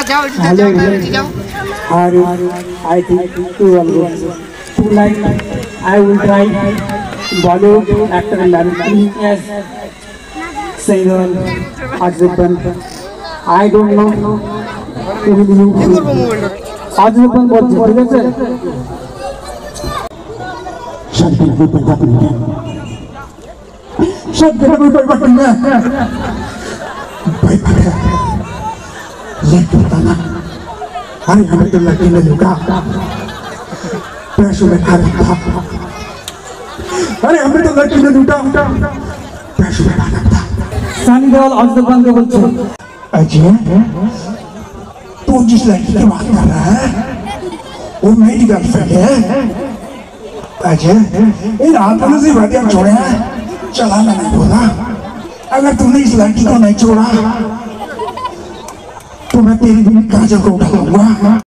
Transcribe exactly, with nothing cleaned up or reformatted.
जाओ इधर जाओ इधर जाओ और I think you will go. Tonight I will try Bollywood actor and actress as Sairul Ajban. I don't know. Ajban बहुत जबरदस्त है। शायद मेरा कोई पैदा नहीं है। शायद मेरा कोई पैदा नहीं है। भाई भाई लेकिन बताना अरे हमें तो लड़की ने लुका पैसों में खा रखा अरे हमें तो लड़की ने लुटा पैसों में खा रखा सानी देओल अजदबान के बच्चे अजय तू जिस लड़की की बात कर रहा है वो मेरी गर्लफ्रेंड है अजय इन आंखों से बातें छोड़े हैं चलाना नहीं बोला अगर तूने इस लड़की को नहीं छोड़ा तो मैं तेरी भी काजल को उठा लूंगा।